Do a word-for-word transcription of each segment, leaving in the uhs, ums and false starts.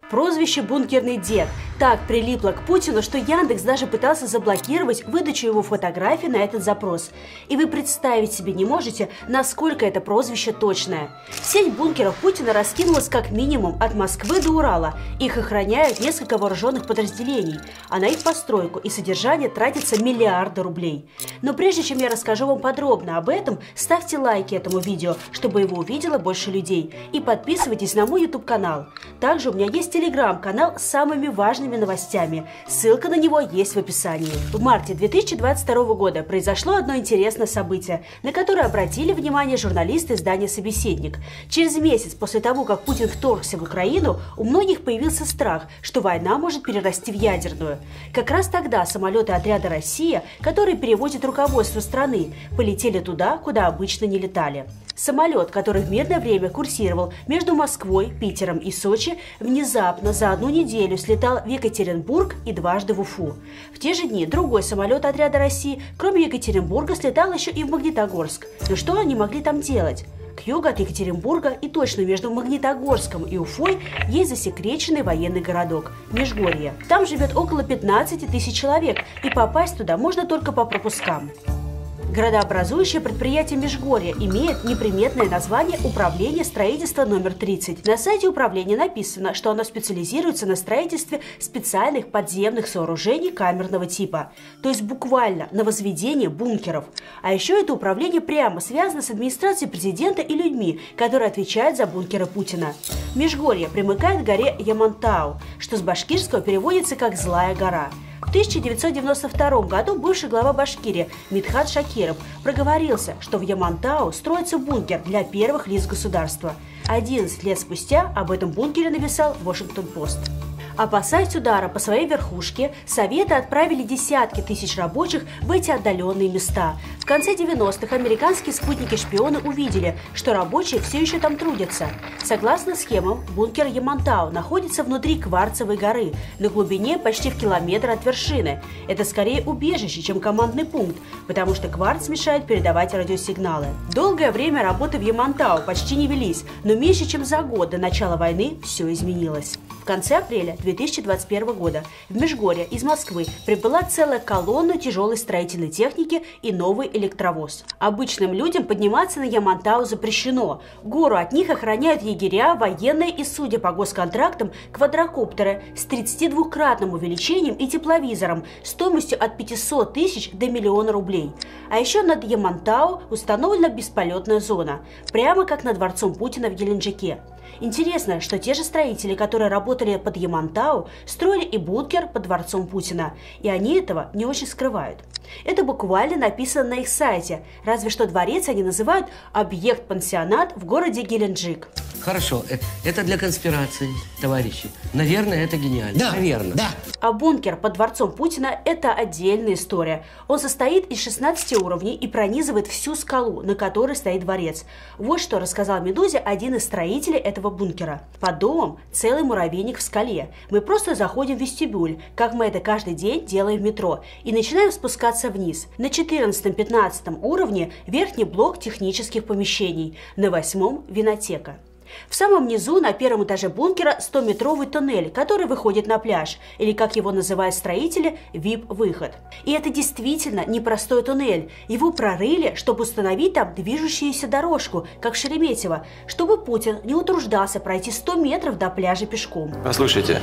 Прозвище «Бункерный дед» так прилипло к Путину, что Яндекс даже пытался заблокировать выдачу его фотографий на этот запрос. И вы представить себе не можете, насколько это прозвище точное. Сеть бункеров Путина раскинулась как минимум от Москвы до Урала. Их охраняют несколько вооруженных подразделений, а на их постройку и содержание тратятся миллиарды рублей. Но прежде чем я расскажу вам подробно об этом, ставьте лайки этому видео, чтобы его увидело больше людей. И подписывайтесь на мой YouTube-канал. Также у меня есть телеграм-канал с самыми важными новостями. Ссылка на него есть в описании. В марте две тысячи двадцать второго года произошло одно интересное событие, на которое обратили внимание журналисты издания «Собеседник». Через месяц после того, как Путин вторгся в Украину, у многих появился страх, что война может перерасти в ядерную. Как раз тогда самолеты отряда «Россия», которые перевозят руководство страны, полетели туда, куда обычно не летали. Самолет, который в мирное время курсировал между Москвой, Питером и Сочи, внезапно за одну неделю слетал в Екатеринбург и дважды в Уфу. В те же дни другой самолет отряда России, кроме Екатеринбурга, слетал еще и в Магнитогорск. Но что они могли там делать? К югу от Екатеринбурга и точно между Магнитогорском и Уфой есть засекреченный военный городок – Межгорье. Там живет около пятнадцати тысяч человек, и попасть туда можно только по пропускам. Городообразующее предприятие Межгорье имеет неприметное название «Управление строительства номер тридцать». На сайте управления написано, что оно специализируется на строительстве специальных подземных сооружений камерного типа, то есть буквально на возведении бункеров. А еще это управление прямо связано с администрацией президента и людьми, которые отвечают за бункеры Путина. Межгорье примыкает к горе Ямантау, что с башкирского переводится как «злая гора». В тысяча девятьсот девяносто втором году бывший глава Башкирии Мидхат Шакиров проговорился, что в Ямантау строится бункер для первых лиц государства. одиннадцать лет спустя об этом бункере написал Вашингтон-Пост. Опасаясь удара по своей верхушке, Советы отправили десятки тысяч рабочих в эти отдаленные места. В конце девяностых американские спутники-шпионы увидели, что рабочие все еще там трудятся. Согласно схемам, бункер Ямантау находится внутри Кварцевой горы, на глубине почти в километр от вершины. Это скорее убежище, чем командный пункт, потому что кварц мешает передавать радиосигналы. Долгое время работы в Ямантау почти не велись, но меньше чем за год до начала войны все изменилось. В конце апреля две тысячи двадцать первого года в Межгорье из Москвы прибыла целая колонна тяжелой строительной техники и новый электровоз. Обычным людям подниматься на Ямантау запрещено. Гору от них охраняют егеря, военные и, судя по госконтрактам, квадрокоптеры с тридцатидвукратным увеличением и тепловизором стоимостью от пятисот тысяч до миллиона рублей. А еще над Ямантау установлена бесполетная зона, прямо как над дворцом Путина в Геленджике. Интересно, что те же строители, которые работали под Ямантау, строили и бункер под дворцом Путина, и они этого не очень скрывают. Это буквально написано на их сайте, разве что дворец они называют «объект-пансионат» в городе Геленджик. Хорошо, это для конспирации, товарищи. Наверное, это гениально. Да, наверное. Да. А бункер под дворцом Путина – это отдельная история. Он состоит из шестнадцати уровней и пронизывает всю скалу, на которой стоит дворец. Вот что рассказал «Медузе» один из строителей этого бункера. Под домом целый муравейник в скале. Мы просто заходим в вестибюль, как мы это каждый день делаем в метро, и начинаем спускаться вниз. На четырнадцатом-пятнадцатом уровне верхний блок технических помещений, на восьмом – винотека. В самом низу, на первом этаже бункера, стометровый туннель, который выходит на пляж, или, как его называют строители, ви ай пи-выход. И это действительно непростой туннель. Его прорыли, чтобы установить там движущуюся дорожку, как в Шереметьево, чтобы Путин не утруждался пройти сто метров до пляжа пешком. Послушайте,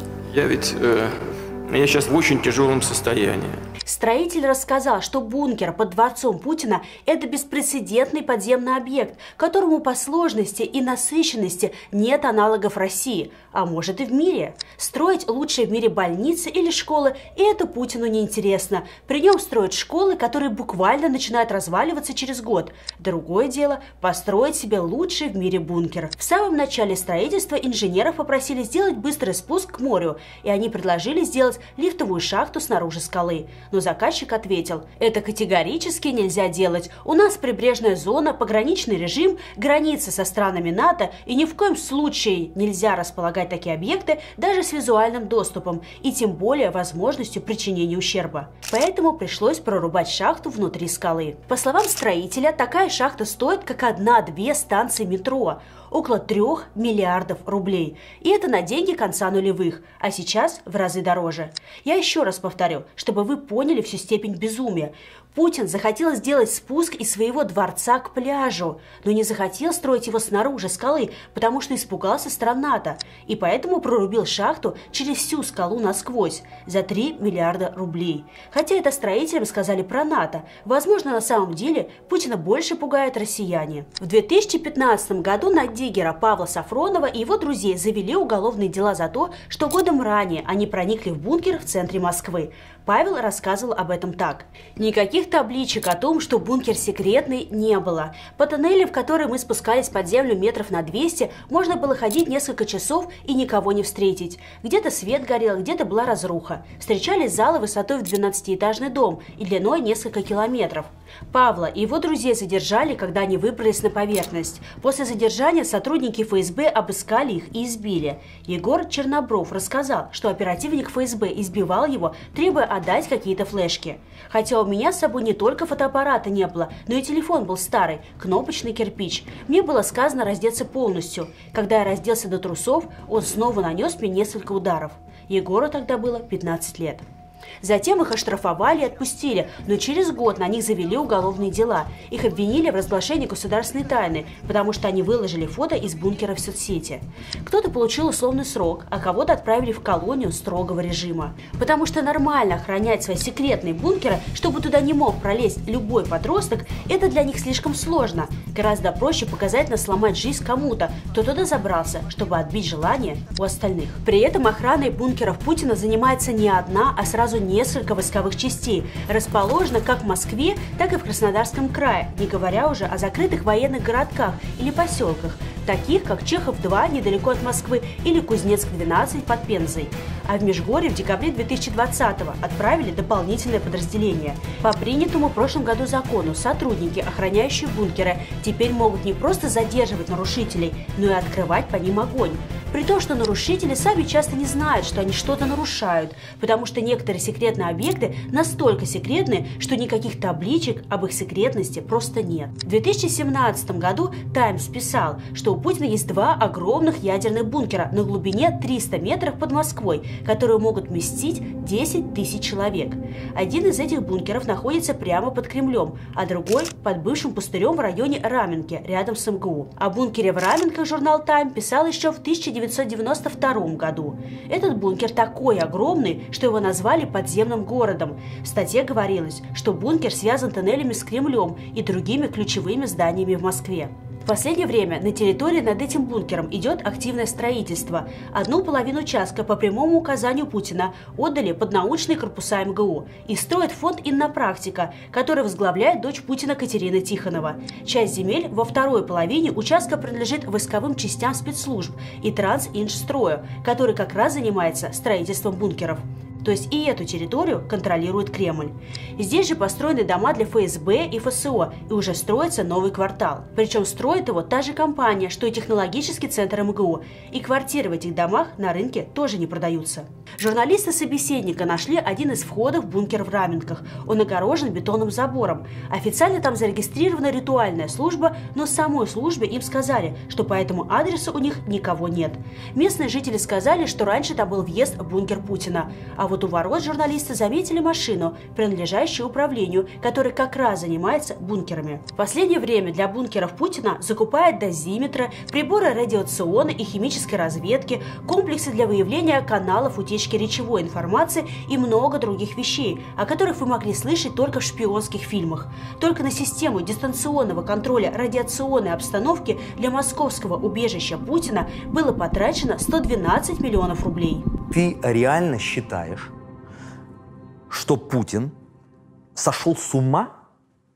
я ведь... Э, я сейчас в очень тяжелом состоянии. Строитель рассказал, что бункер под дворцом Путина – это беспрецедентный подземный объект, которому по сложности и насыщенности нет аналогов в России, а может и в мире. Строить лучшие в мире больницы или школы – и это Путину неинтересно. При нем строят школы, которые буквально начинают разваливаться через год. Другое дело – построить себе лучший в мире бункер. В самом начале строительства инженеров попросили сделать быстрый спуск к морю, и они предложили сделать сделать лифтовую шахту снаружи скалы. Но заказчик ответил: это категорически нельзя делать. У нас прибрежная зона, пограничный режим, границы со странами НАТО, и ни в коем случае нельзя располагать такие объекты даже с визуальным доступом и тем более возможностью причинения ущерба. Поэтому пришлось прорубать шахту внутри скалы. По словам строителя, такая шахта стоит как одна-две станции метро, около трех миллиардов рублей. И это на деньги конца нулевых, а сейчас в разы дороже. Я еще раз повторю, чтобы вы поняли всю степень безумия. Путин захотел сделать спуск из своего дворца к пляжу, но не захотел строить его снаружи скалы, потому что испугался стран НАТО, и поэтому прорубил шахту через всю скалу насквозь за три миллиарда рублей. Хотя это строителям сказали про НАТО. Возможно, на самом деле Путина больше пугают россияне. В две тысячи пятнадцатом году на диггера Павла Сафронова и его друзей завели уголовные дела за то, что годом ранее они проникли в бункер в центре Москвы. Павел рассказывал об этом так. Никаких табличек о том, что бункер секретный, не было. По тоннелю, в который мы спускались под землю метров на двести, можно было ходить несколько часов и никого не встретить. Где-то свет горел, где-то была разруха. Встречались залы высотой в двенадцатиэтажный дом и длиной несколько километров. Павла и его друзей задержали, когда они выбрались на поверхность. После задержания сотрудники эф эс бэ обыскали их и избили. Егор Чернобров рассказал, что оперативник эф эс бэ избивал его, требуя отдать какие-то флешки. Хотя у меня с собой не только фотоаппарата не было, но и телефон был старый, кнопочный кирпич. Мне было сказано раздеться полностью. Когда я разделся до трусов, он снова нанес мне несколько ударов. Егору тогда было пятнадцать лет. Затем их оштрафовали и отпустили, но через год на них завели уголовные дела. Их обвинили в разглашении государственной тайны, потому что они выложили фото из бункера в соцсети. Кто-то получил условный срок, а кого-то отправили в колонию строгого режима. Потому что нормально охранять свои секретные бункеры, чтобы туда не мог пролезть любой подросток, это для них слишком сложно. Гораздо проще показательно сломать жизнь кому-то, кто туда забрался, чтобы отбить желание у остальных. При этом охраной бункеров Путина занимается не одна, а сразу несколько войсковых частей, расположено как в Москве, так и в Краснодарском крае, не говоря уже о закрытых военных городках или поселках, таких как Чехов два недалеко от Москвы или Кузнецк двенадцать под Пензой. А в Межгорье в декабре две тысячи двадцатого отправили дополнительное подразделение. По принятому в прошлом году закону сотрудники, охраняющие бункеры, теперь могут не просто задерживать нарушителей, но и открывать по ним огонь. При том, что нарушители сами часто не знают, что они что-то нарушают, потому что некоторые секретные объекты настолько секретны, что никаких табличек об их секретности просто нет. В две тысячи семнадцатом году «Таймс» писал, что у Путина есть два огромных ядерных бункера на глубине триста метров под Москвой, которые могут вместить десять тысяч человек. Один из этих бункеров находится прямо под Кремлем, а другой под бывшим пустырем в районе Раменки, рядом с эм гэ у. О бункере в Раменках журнал «Тайм» писал еще в тысяча девятьсот девяносто втором году. Этот бункер такой огромный, что его назвали подземным городом. В статье говорилось, что бункер связан тоннелями с Кремлем и другими ключевыми зданиями в Москве. В последнее время на территории над этим бункером идет активное строительство. Одну половину участка по прямому указанию Путина отдали под научные корпуса эм гэ у и строит фонд «Иннопрактика», который возглавляет дочь Путина Катерина Тихонова. Часть земель во второй половине участка принадлежит войсковым частям спецслужб и Трансинжстрою, который как раз занимается строительством бункеров. То есть и эту территорию контролирует Кремль. Здесь же построены дома для эф эс бэ и эф эс о, и уже строится новый квартал. Причем строит его та же компания, что и технологический центр эм гэ у, и квартиры в этих домах на рынке тоже не продаются. Журналисты собеседника нашли один из входов в бункер в Раменках. Он огорожен бетонным забором. Официально там зарегистрирована ритуальная служба, но самой службе им сказали, что по этому адресу у них никого нет. Местные жители сказали, что раньше там был въезд в бункер Путина, а вот у ворот журналисты заметили машину, принадлежащую управлению, который как раз занимается бункерами. В последнее время для бункеров Путина закупают дозиметры, приборы радиационной и химической разведки, комплексы для выявления каналов утечки речевой информации и много других вещей, о которых вы могли слышать только в шпионских фильмах. Только на систему дистанционного контроля радиационной обстановки для московского убежища Путина было потрачено сто двенадцать миллионов рублей. Ты реально считаешь, что Путин сошел с ума?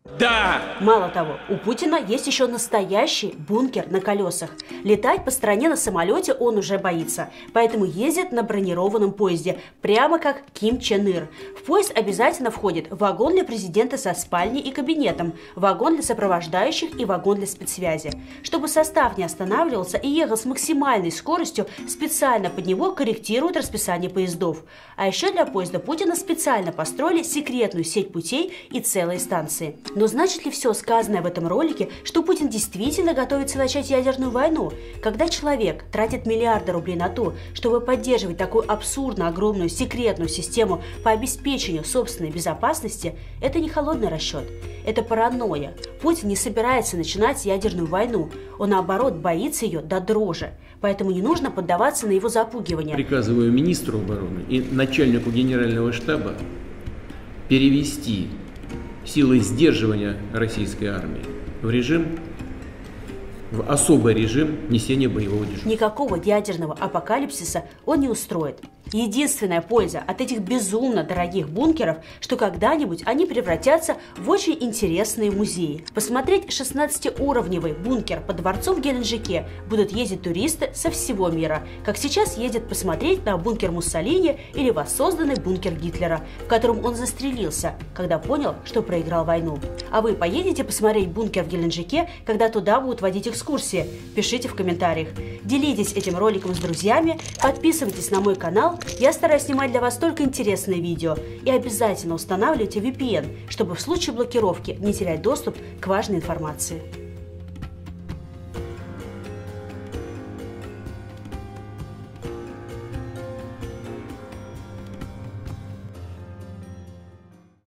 Да! Мало того, у Путина есть еще настоящий бункер на колесах. Летать по стране на самолете он уже боится, поэтому ездит на бронированном поезде, прямо как Ким Чен Ир. В поезд обязательно входит вагон для президента со спальней и кабинетом, вагон для сопровождающих и вагон для спецсвязи. Чтобы состав не останавливался и ехал с максимальной скоростью, специально под него корректируют расписание поездов. А еще для поезда Путина специально построили секретную сеть путей и целые станции. Но значит ли все сказанное в этом ролике, что Путин действительно готовится начать ядерную войну? Когда человек тратит миллиарды рублей на то, чтобы поддерживать такую абсурдно огромную секретную систему по обеспечению собственной безопасности, это не холодный расчет, это паранойя. Путин не собирается начинать ядерную войну, он наоборот боится ее до дрожи. Поэтому не нужно поддаваться на его запугивание. Приказываю министру обороны и начальнику генерального штаба перевести силы сдерживания российской армии в режим, в особый режим несения боевого дежурства. Никакого ядерного апокалипсиса он не устроит. Единственная польза от этих безумно дорогих бункеров, что когда-нибудь они превратятся в очень интересные музеи. Посмотреть шестнадцатиуровневый бункер под дворцом в Геленджике будут ездить туристы со всего мира, как сейчас ездят посмотреть на бункер Муссолини или воссозданный бункер Гитлера, в котором он застрелился, когда понял, что проиграл войну. А вы поедете посмотреть бункер в Геленджике, когда туда будут водить экскурсии? Пишите в комментариях. Делитесь этим роликом с друзьями, подписывайтесь на мой канал. Я стараюсь снимать для вас только интересные видео. И обязательно устанавливайте ви пи эн, чтобы в случае блокировки не терять доступ к важной информации.